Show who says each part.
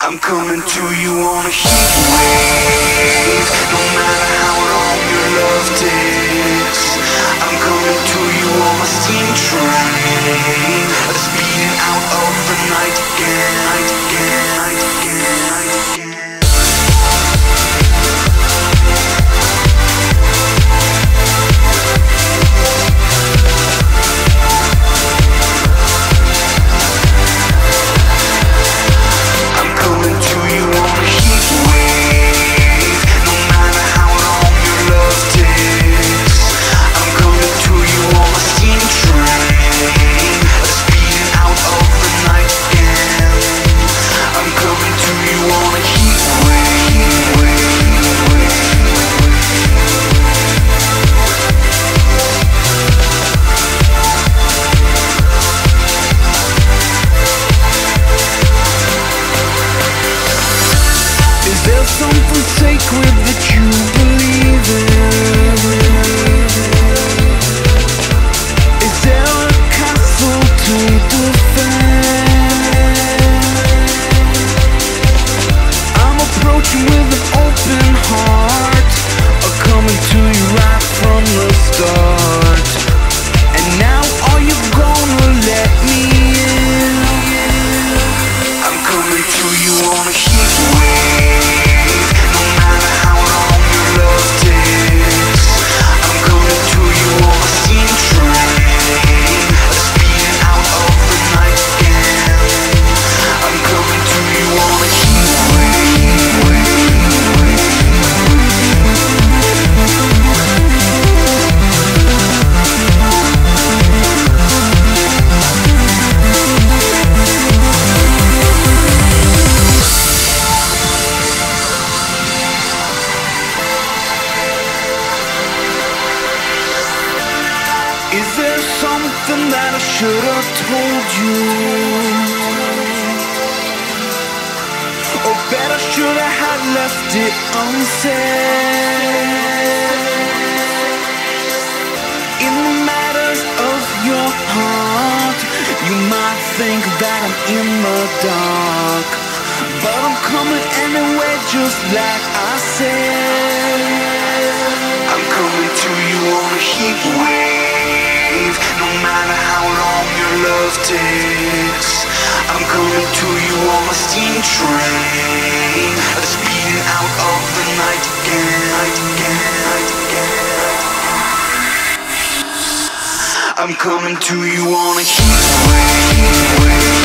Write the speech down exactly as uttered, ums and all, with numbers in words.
Speaker 1: I'm coming to you on a heat wave. No matter how long your love takes, I'm coming to you on a steam train, speeding out of the night again, night again, night again, night again. Something sacred that you believe in. Is there a castle to defend? I'm approaching with an open heart, I'm coming to you right from the start. And now are you gonna let me in? I'm coming to you on a heat wave. Is there something that I should have told you? Or better should I have left it unsaid? In the matters of your heart, you might think that I'm in the dark, but I'm coming anyway, just like I said. I'm coming to you on a heat wave. No matter how long your love takes, I'm coming to you on a steam train, speeding out of the night again, night again, night again. I'm coming to you on a heat wave.